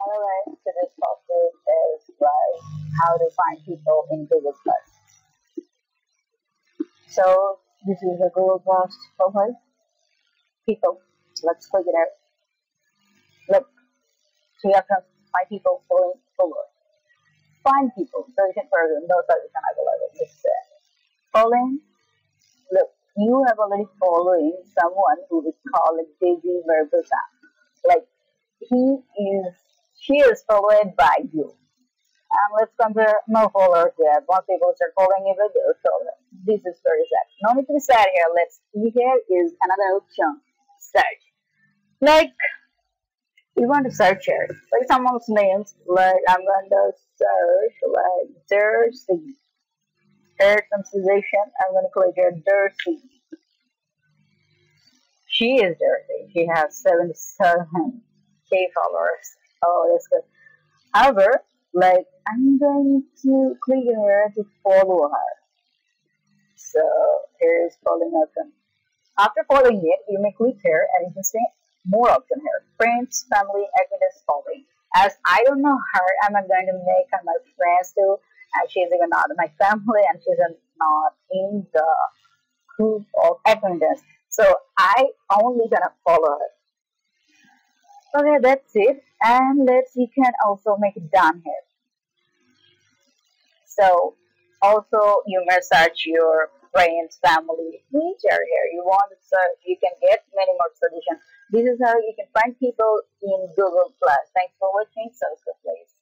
Hello guys, today's topic is like how to find people in Google Plus. So this is a Google Plus profile. People, let's click it out. Look, so you have to find people following forward. Find people, searching for no solution available. It's following. Look, you have already following someone who is called Devi Barbosa. Like he is, she is followed by you. Let's compare no followers yet. Once people start following you, they'll show them. This is very sad. No need to be sad here. Let's see. Here is another option. Search. Like you want to search here. Like someone's names. Like I'm going to search like Jersey. Air conversation. I'm going to click here Jersey. She is Jersey. She has 77K followers. Oh, that's good. However, like I'm going to click here to follow her. So here is following option. After following it, you may click here and you can see more option here. Friends, family, acquaintance, following. As I don't know her, I'm not going to make her my friends too. And she's even not my family and she's not in the group of acquaintance. So I only gonna follow her. Okay, that's it. And let's you can also make it done here. So also you may search your friends, family, which are here. You want to search, you can get many more solutions. This is how you can find people in Google Plus. Thanks for watching. Subscribe, please.